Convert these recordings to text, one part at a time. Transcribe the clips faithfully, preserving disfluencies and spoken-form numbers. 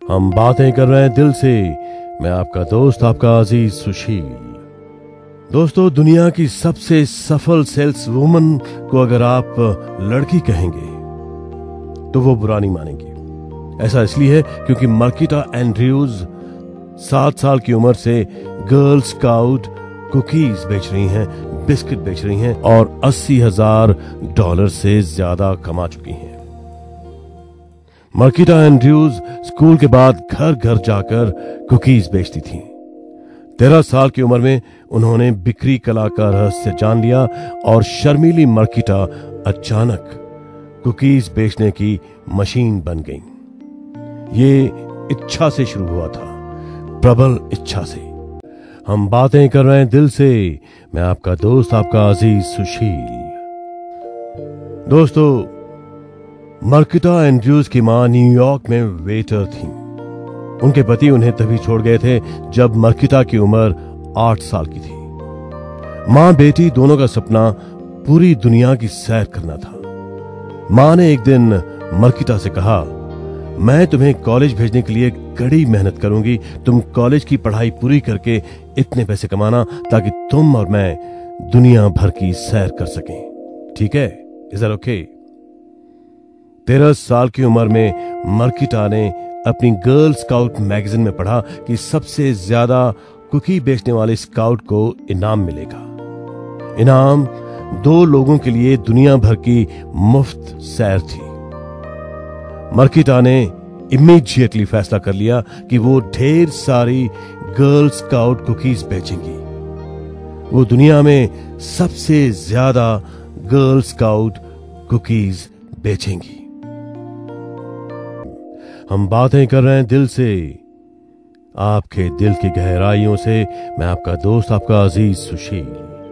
हम बातें कर रहे हैं दिल से। मैं आपका दोस्त, आपका अजीज सुशील। दोस्तों, दुनिया की सबसे सफल सेल्स वुमन को अगर आप लड़की कहेंगे तो वो बुरा नहीं मानेंगी। ऐसा इसलिए है क्योंकि मार्किटा एंड्रयूज सात साल की उम्र से गर्ल स्काउट कुकीज बेच रही हैं, बिस्किट बेच रही हैं और अस्सी हजार डॉलर से ज्यादा कमा चुकी हैं। मार्किटा एंड्रयूज स्कूल के बाद घर घर जाकर कुकीज बेचती थीं। तेरह साल की उम्र में उन्होंने बिक्री कला का रहस्य जान लिया और शर्मीली मार्किटा अचानक कुकीज बेचने की मशीन बन गई। ये इच्छा से शुरू हुआ था, प्रबल इच्छा से। हम बातें कर रहे हैं दिल से। मैं आपका दोस्त, आपका अजीज सुशील। दोस्तों, मार्किटा एंड्रयूज की मां न्यूयॉर्क में वेटर थी। उनके पति उन्हें तभी छोड़ गए थे जब मार्किटा की उम्र आठ साल की थी। मां बेटी दोनों का सपना पूरी दुनिया की सैर करना था। मां ने एक दिन मार्किटा से कहा, मैं तुम्हें कॉलेज भेजने के लिए कड़ी मेहनत करूंगी। तुम कॉलेज की पढ़ाई पूरी करके इतने पैसे कमाना ताकि तुम और मैं दुनिया भर की सैर कर सकें। ठीक है? Is that okay? तेरह साल की उम्र में मार्किटा ने अपनी गर्ल स्काउट मैगजीन में पढ़ा कि सबसे ज्यादा कुकी बेचने वाले स्काउट को इनाम मिलेगा। इनाम दो लोगों के लिए दुनिया भर की मुफ्त सैर थी। मार्किटा ने इमीडिएटली फैसला कर लिया कि वो ढेर सारी गर्ल स्काउट कुकीज बेचेंगी। वो दुनिया में सबसे ज्यादा गर्ल स्काउट कुकीज बेचेंगी। हम बातें कर रहे हैं दिल से, आपके दिल की गहराइयों से। मैं आपका दोस्त, आपका अजीज सुशील।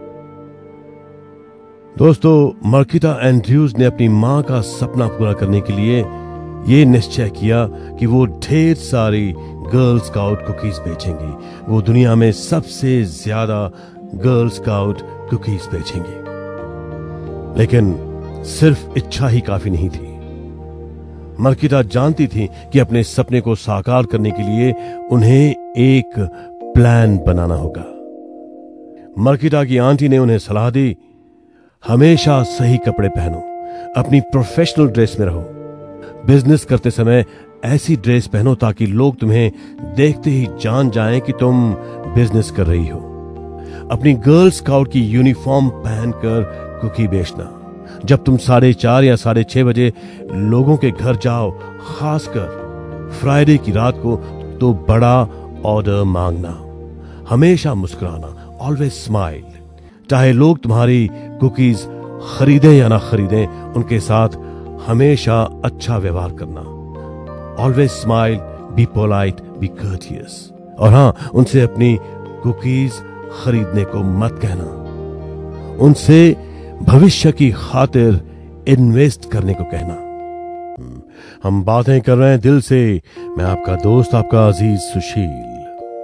दोस्तों, मार्किटा एंड्रयूज ने अपनी मां का सपना पूरा करने के लिए यह निश्चय किया कि वो ढेर सारी गर्ल स्काउट कुकीज बेचेंगी। वो दुनिया में सबसे ज्यादा गर्ल स्काउट कुकीज बेचेंगी। लेकिन सिर्फ इच्छा ही काफी नहीं थी। मार्किटा जानती थी कि अपने सपने को साकार करने के लिए उन्हें एक प्लान बनाना होगा। मार्किटा की आंटी ने उन्हें सलाह दी, हमेशा सही कपड़े पहनो, अपनी प्रोफेशनल ड्रेस में रहो, बिजनेस करते समय ऐसी ड्रेस पहनो ताकि लोग तुम्हें देखते ही जान जाएं कि तुम बिजनेस कर रही हो। अपनी गर्ल स्काउट की यूनिफॉर्म पहनकर कुकी बेचना। जब तुम साढ़े चार या साढ़े छह बजे लोगों के घर जाओ, खासकर फ्राइडे की रात को, तो बड़ा ऑर्डर मांगना। हमेशा मुस्कुराना, ऑलवेज स्माइल। चाहे लोग तुम्हारी कुकीज खरीदें या ना खरीदें, उनके साथ हमेशा अच्छा व्यवहार करना। Always smile, be polite, be courteous. और हां, उनसे अपनी कुकीज खरीदने को मत कहना। उनसे भविष्य की खातिर इन्वेस्ट करने को कहना। हम बातें कर रहे हैं दिल से। मैं आपका दोस्त, आपका अजीज सुशील।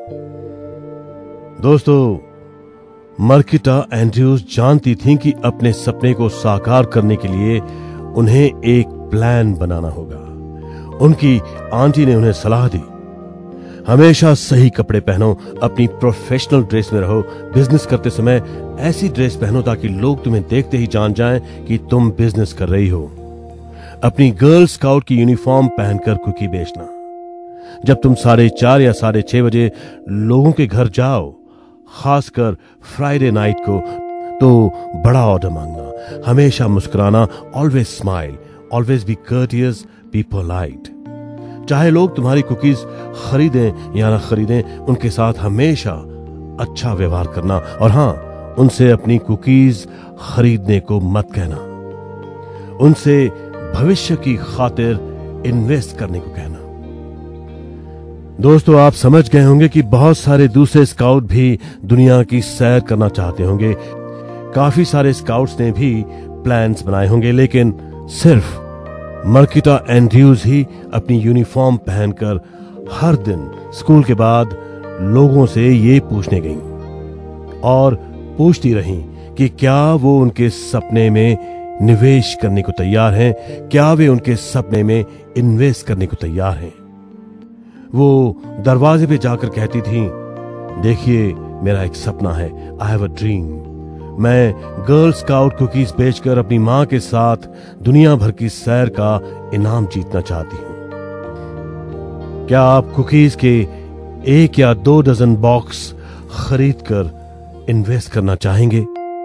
दोस्तों, मार्किटा एंड्रयूज जानती थीं कि अपने सपने को साकार करने के लिए उन्हें एक प्लान बनाना होगा। उनकी आंटी ने उन्हें सलाह दी, हमेशा सही कपड़े पहनो, अपनी प्रोफेशनल ड्रेस में रहो, बिजनेस करते समय ऐसी ड्रेस पहनो ताकि लोग तुम्हें देखते ही जान जाएं कि तुम बिजनेस कर रही हो। अपनी गर्ल स्काउट की यूनिफॉर्म पहनकर कुकी बेचना। जब तुम साढ़े चार या साढ़े छह बजे लोगों के घर जाओ, खासकर फ्राइडे नाइट को, तो बड़ा ऑर्डर मांगना। हमेशा मुस्कुराना, always smile, always be courteous, be polite. चाहे लोग तुम्हारी कुकीज खरीदें या ना खरीदें, उनके साथ हमेशा अच्छा व्यवहार करना। और हां, उनसे अपनी कुकीज खरीदने को मत कहना। उनसे भविष्य की खातिर इन्वेस्ट करने को कहना। दोस्तों, आप समझ गए होंगे कि बहुत सारे दूसरे स्काउट भी दुनिया की सैर करना चाहते होंगे। काफी सारे स्काउट्स ने भी प्लान्स बनाए होंगे, लेकिन सिर्फ मार्किटा एंड्रयूज ही अपनी यूनिफॉर्म पहनकर हर दिन स्कूल के बाद लोगों से ये पूछने गईं और पूछती रहीं कि क्या वो उनके सपने में निवेश करने को तैयार हैं, क्या वे उनके सपने में इन्वेस्ट करने को तैयार हैं। वो दरवाजे पे जाकर कहती थी, देखिए मेरा एक सपना है, आई हैव अ ड्रीम। मैं गर्ल स्काउट कुकीज बेचकर अपनी मां के साथ दुनिया भर की सैर का इनाम जीतना चाहती हूं। क्या आप कुकीज के एक या दो डजन बॉक्स खरीद कर इन्वेस्ट करना चाहेंगे?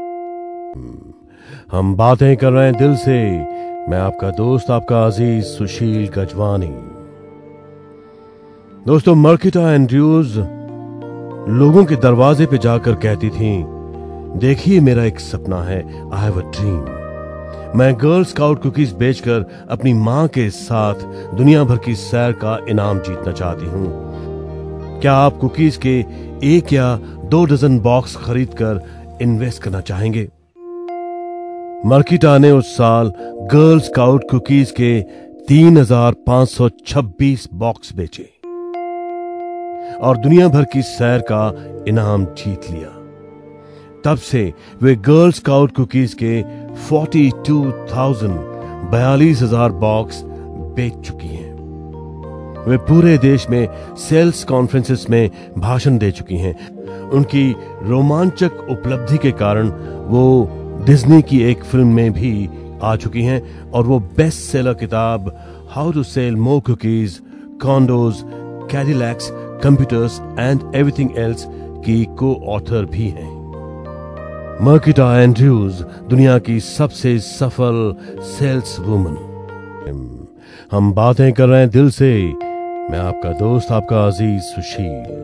हम बातें कर रहे हैं दिल से। मैं आपका दोस्त, आपका अजीज सुशील गजवानी। दोस्तों, मर्किटा एंड्रयूज लोगों के दरवाजे पे जाकर कहती थी, देखिए मेरा एक सपना है, आई हैव अ ड्रीम। मैं गर्ल स्काउट कुकीज बेचकर अपनी मां के साथ दुनिया भर की सैर का इनाम जीतना चाहती हूं। क्या आप कुकीज के एक या दो डजन बॉक्स खरीदकर इन्वेस्ट करना चाहेंगे? मर्किटा ने उस साल गर्ल स्काउट कुकीज के तीन हजार पांच सौ छब्बीस बॉक्स बेचे और दुनिया भर की सैर का इनाम जीत लिया। तब से वे गर्ल स्काउट कुकीज के बयालीस हजार बॉक्स बेच चुकी हैं। वे पूरे देश में सेल्स कॉन्फ्रेंसेस में भाषण दे चुकी हैं। उनकी रोमांचक उपलब्धि के कारण वो डिज्नी की एक फिल्म में भी आ चुकी हैं और वो बेस्ट सेलर किताब how to sell more cookies, condos, cadillacs, computers and everything else की को ऑथर भी हैं। मर्किटा एंड्रयूज दुनिया की सबसे सफल सेल्स वुमन। हम बातें कर रहे हैं दिल से। मैं आपका दोस्त, आपका अजीज सुशील।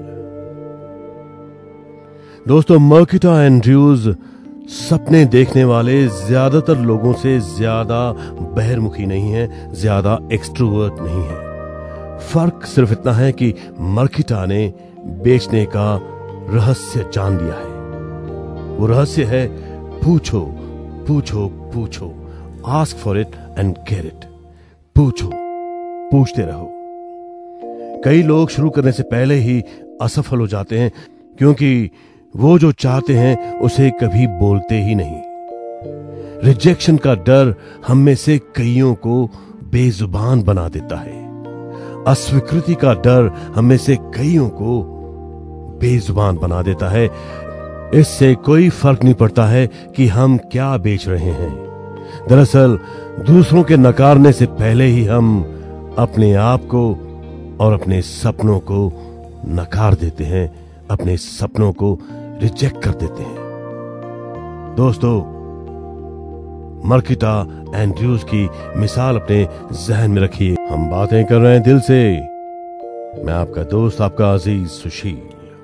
दोस्तों, मर्किटा एंड्रयूज सपने देखने वाले ज्यादातर लोगों से ज्यादा बहिर्मुखी नहीं है, ज्यादा एक्सट्रोवर्ट नहीं है। फर्क सिर्फ इतना है कि मर्किटा ने बेचने का रहस्य जान लिया है। वो रहस्य है, पूछो पूछो पूछो, ask for it and get it. पूछो, पूछते रहो। कई लोग शुरू करने से पहले ही असफल हो जाते हैं क्योंकि वो जो चाहते हैं उसे कभी बोलते ही नहीं। रिजेक्शन का डर हम में से कईयों को बेजुबान बना देता है। अस्वीकृति का डर हम में से कईयों को बेजुबान बना देता है। इससे कोई फर्क नहीं पड़ता है कि हम क्या बेच रहे हैं। दरअसल दूसरों के नकारने से पहले ही हम अपने आप को और अपने सपनों को नकार देते हैं, अपने सपनों को रिजेक्ट कर देते हैं। दोस्तों, मर्किटा एंड्रयूज की मिसाल अपने जहन में रखिए। हम बातें कर रहे हैं दिल से। मैं आपका दोस्त, आपका अजीज सुशील।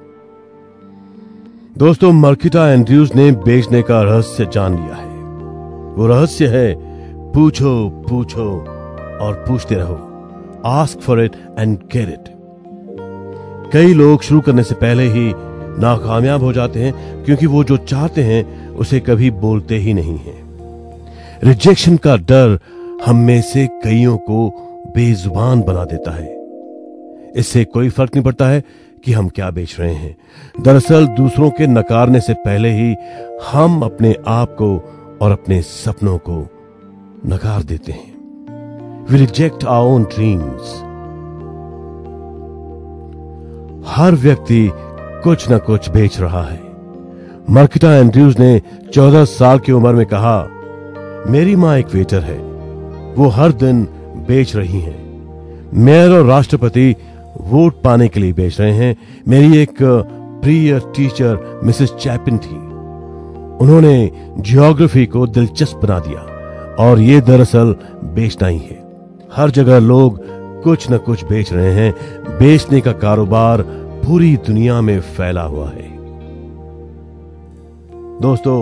दोस्तों, मर्किटा एंड्रयूज ने बेचने का रहस्य जान लिया है। वो रहस्य है, पूछो पूछो और पूछते रहो। Ask for it and get it. कई लोग शुरू करने से पहले ही नाकामयाब हो जाते हैं क्योंकि वो जो चाहते हैं उसे कभी बोलते ही नहीं हैं। रिजेक्शन का डर हम में से कईयों को बेजुबान बना देता है। इससे कोई फर्क नहीं पड़ता है कि हम क्या बेच रहे हैं। दरअसल दूसरों के नकारने से पहले ही हम अपने आप को और अपने सपनों को नकार देते हैं। We reject our own dreams. हर व्यक्ति कुछ न कुछ बेच रहा है। मर्किटा एंड्रयूज ने चौदह साल की उम्र में कहा, मेरी मां एक वेटर है, वो हर दिन बेच रही हैं। मेयर और राष्ट्रपति वोट पाने के लिए बेच रहे हैं। मेरी एक प्रिय टीचर मिसेस चैपिन थी, उन्होंने जियोग्राफी को दिलचस्प बना दिया और ये दरअसल बेचना ही है। हर जगह लोग कुछ न कुछ बेच रहे हैं। बेचने का कारोबार पूरी दुनिया में फैला हुआ है। दोस्तों,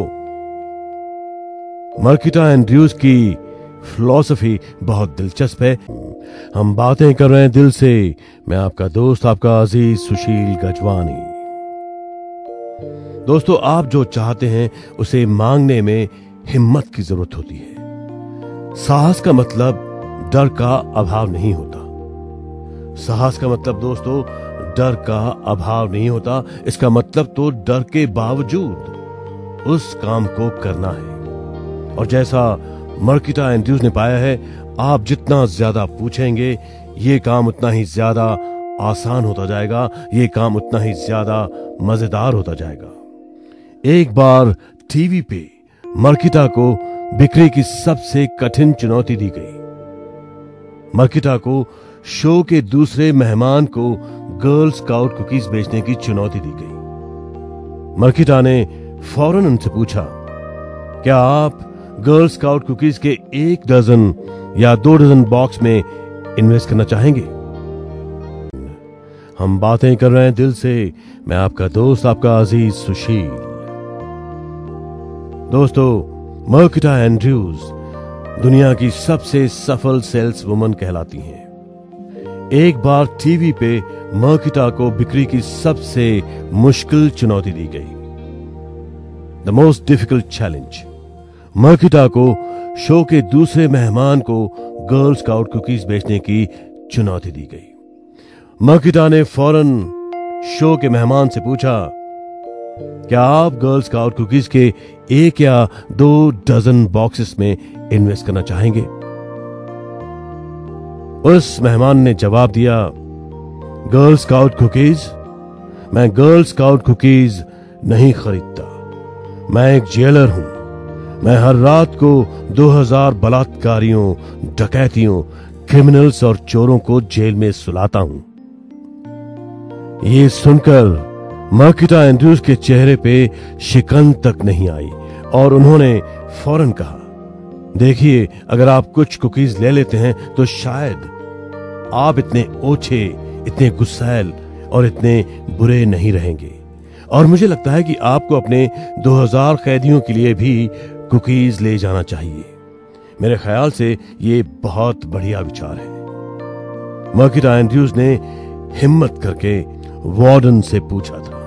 मर्किटा एंड्रयूज की फिलॉसफी बहुत दिलचस्प है। हम बातें कर रहे हैं दिल से। मैं आपका दोस्त, आपका अजीज सुशील गजवानी। दोस्तों, आप जो चाहते हैं उसे मांगने में हिम्मत की जरूरत होती है। साहस का मतलब डर का अभाव नहीं होता। साहस का मतलब दोस्तों डर का अभाव नहीं होता। इसका मतलब तो डर के बावजूद उस काम को करना है। और जैसा मर्किटा एंड्रयूज ने पाया है, आप जितना ज्यादा पूछेंगे ये काम उतना ही ज्यादा आसान होता जाएगा, ये काम उतना ही ज्यादा मजेदार होता जाएगा। एक बार टीवी पे मर्किता को बिक्री की सबसे कठिन चुनौती दी गई। मर्किता को शो के दूसरे मेहमान को गर्ल स्काउट कुकीज बेचने की चुनौती दी गई। मर्किता ने फौरन उनसे पूछा, क्या आप गर्ल स्काउट कुकीज के एक डजन या दो डजन बॉक्स में इन्वेस्ट करना चाहेंगे? हम बातें कर रहे हैं दिल से, मैं आपका दोस्त, आपका अजीज सुशील। दोस्तों, मर्किता एंड्रयूज दुनिया की सबसे सफल सेल्स वुमन कहलाती हैं। एक बार टीवी पे मर्किता को बिक्री की सबसे मुश्किल चुनौती दी गई, the most difficult challenge. Markita को शो के दूसरे मेहमान को गर्ल स्काउट कुकीज बेचने की चुनौती दी गई। मर्किता ने फौरन शो के मेहमान से पूछा, क्या आप गर्ल स्काउट कुकीज के एक या दो डजन बॉक्सेस में इन्वेस्ट करना चाहेंगे? उस मेहमान ने जवाब दिया, गर्ल स्काउट कुकीज? मैं गर्ल स्काउट कुकीज नहीं खरीदता। मैं एक जेलर हूं। मैं हर रात को दो हज़ार बलात्कारियों, डकैतियों, क्रिमिनल्स और चोरों को जेल में सुलाता हूं। ये सुनकर मर्किता एंड्रयूज के चेहरे पे शिकन तक नहीं आई और उन्होंने फौरन कहा, देखिए, अगर आप कुछ कुकीज ले लेते हैं तो शायद आप इतने ओछे, इतने गुस्सैल और इतने बुरे नहीं रहेंगे। और मुझे लगता है कि आपको अपने दो हज़ार कैदियों के लिए भी कुकीज ले जाना चाहिए। मेरे ख्याल से ये बहुत बढ़िया विचार है। मर्किता एंड्रयूज ने हिम्मत करके वार्डन से पूछा था।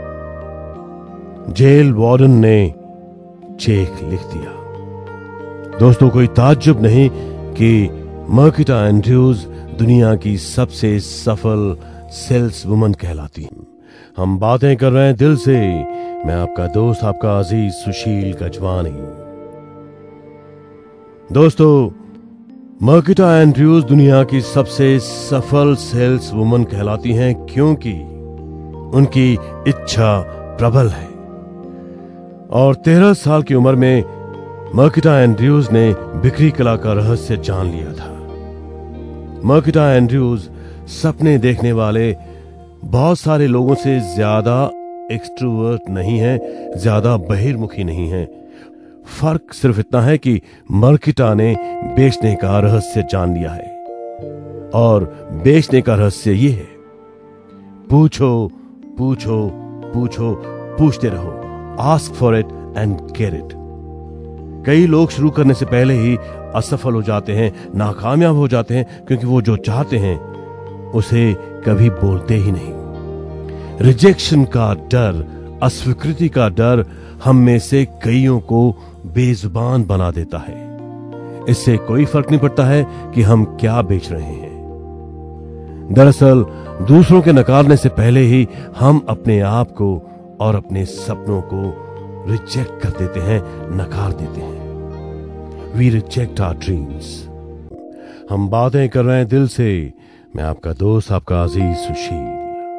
जेल वार्डन ने चेक लिख दिया। दोस्तों, कोई ताज्जुब नहीं कि मर्किता एंड्रयूज दुनिया की सबसे सफल सेल्स वुमन कहलाती हैं। हम बातें कर रहे हैं दिल से, मैं आपका दोस्त, आपका अजीज सुशील गजवानी। दोस्तों, मर्किता एंड्रयूज दुनिया की सबसे सफल सेल्स वुमन कहलाती हैं क्योंकि उनकी इच्छा प्रबल है। और तेरह साल की उम्र में मर्किता एंड्रयूज ने बिक्री कला का रहस्य जान लिया था। मर्किता एंड्रयूज सपने देखने वाले बहुत सारे लोगों से ज्यादा एक्सट्रोवर्ट नहीं है, ज्यादा बहिर्मुखी नहीं है। फर्क सिर्फ इतना है कि मर्किता ने बेचने का रहस्य जान लिया है। और बेचने का रहस्य ये है, पूछो पूछो पूछो, पूछते रहो, ask for it and get it. कई लोग शुरू करने से पहले ही असफल हो जाते हैं, नाकामयाब हो जाते हैं, क्योंकि वो जो चाहते हैं उसे कभी बोलते ही नहीं। रिजेक्शन का डर, अस्वीकृति का डर हम में से कईयों को बेजुबान बना देता है। इससे कोई फर्क नहीं पड़ता है कि हम क्या बेच रहे हैं। दरअसल दूसरों के नकारने से पहले ही हम अपने आप को और अपने सपनों को रिजेक्ट कर देते हैं, नकार देते हैं। We reject our dreams. हम बातें कर रहे हैं दिल से, मैं आपका दोस्त, आपका अजीज सुशील।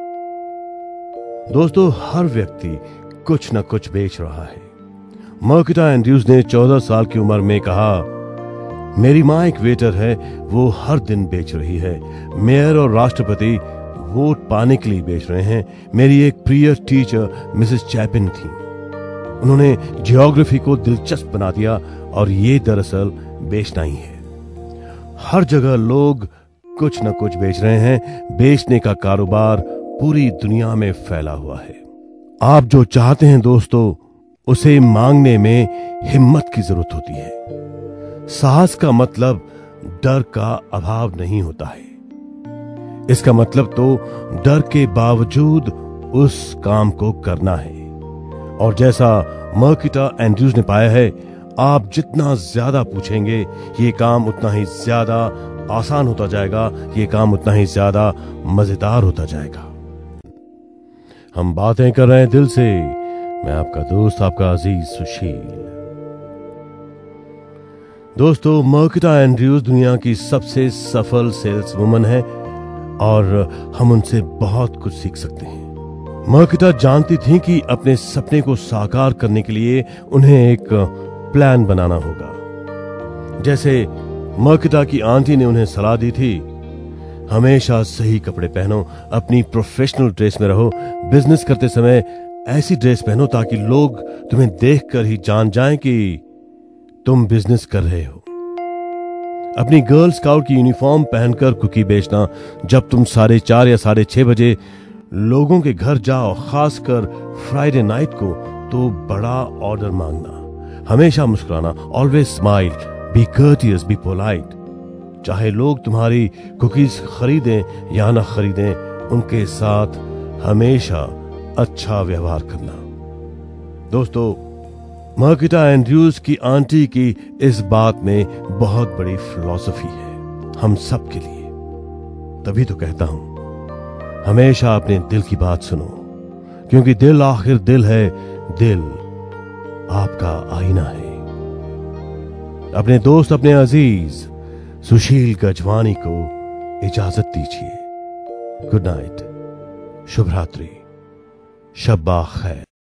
दोस्तों, हर व्यक्ति कुछ न कुछ बेच रहा है। मर्किता एंड्रयूज ने चौदह साल की उम्र में कहा, मेरी मां एक वेटर है, वो हर दिन बेच रही है। मेयर और राष्ट्रपति वोट पाने के लिए बेच रहे हैं। मेरी एक प्रिय टीचर मिसेस चैपिन थी, उन्होंने जियोग्राफी को दिलचस्प बना दिया और ये दरअसल बेचना ही है। हर जगह लोग कुछ न कुछ बेच रहे हैं। बेचने का कारोबार पूरी दुनिया में फैला हुआ है। आप जो चाहते हैं दोस्तों, उसे मांगने में हिम्मत की जरूरत होती है। साहस का मतलब डर का अभाव नहीं होता है। इसका मतलब तो डर के बावजूद उस काम को करना है। और जैसा मर्किता एंड्रयूज ने पाया है, आप जितना ज्यादा पूछेंगे, ये काम उतना ही ज्यादा आसान होता जाएगा, ये काम उतना ही ज्यादा मजेदार होता जाएगा। हम बातें कर रहे हैं दिल से, मैं आपका दोस्त, आपका अजीज सुशील। दोस्तों, मर्किता एंड्रयूज दुनिया की सबसे सफल सेल्स वुमन है और हम उनसे बहुत कुछ सीख सकते हैं। मार्किता जानती थी कि अपने सपने को साकार करने के लिए उन्हें एक प्लान बनाना होगा। जैसे मार्किता की आंटी ने उन्हें सलाह दी थी, हमेशा सही कपड़े पहनो, अपनी प्रोफेशनल ड्रेस में रहो, बिजनेस करते समय ऐसी ड्रेस पहनो ताकि लोग तुम्हें देखकर ही जान जाएं कि तुम बिजनेस कर रहे हो। अपनी गर्ल स्काउट की यूनिफॉर्म पहनकर कुकी बेचना, जब तुम साढ़े चार या साढ़े छह बजे लोगों के घर जाओ, खासकर फ्राइडे नाइट को, तो बड़ा ऑर्डर मांगना, हमेशा मुस्कुराना, always smile, be courteous, be polite. चाहे लोग तुम्हारी कुकीज खरीदें या ना खरीदें, उनके साथ हमेशा अच्छा व्यवहार करना। दोस्तों, मार्किटा एंड्रयूज की आंटी की इस बात में बहुत बड़ी फिलॉसफी है हम सब के लिए। तभी तो कहता हूं, हमेशा अपने दिल की बात सुनो, क्योंकि दिल आखिर दिल है, दिल आपका आईना है। अपने दोस्त, अपने अजीज सुशील गजवानी को इजाजत दीजिए। गुड नाइट, शुभ रात्रि, शब्बा खैर।